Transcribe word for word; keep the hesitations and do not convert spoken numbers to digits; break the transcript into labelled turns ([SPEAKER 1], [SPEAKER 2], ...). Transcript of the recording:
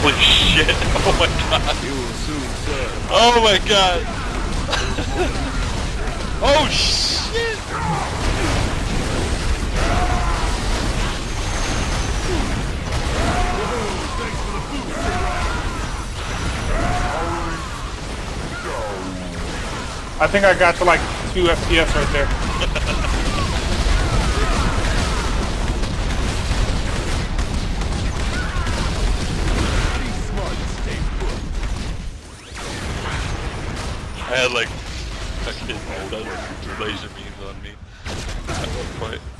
[SPEAKER 1] Holy shit! Oh my god!
[SPEAKER 2] You will soon serve.
[SPEAKER 1] Oh my god! Oh shit!
[SPEAKER 2] Thanks for the food.
[SPEAKER 3] I think I got to like two F P S right there.
[SPEAKER 1] I had like fucking laser beams on me at one point.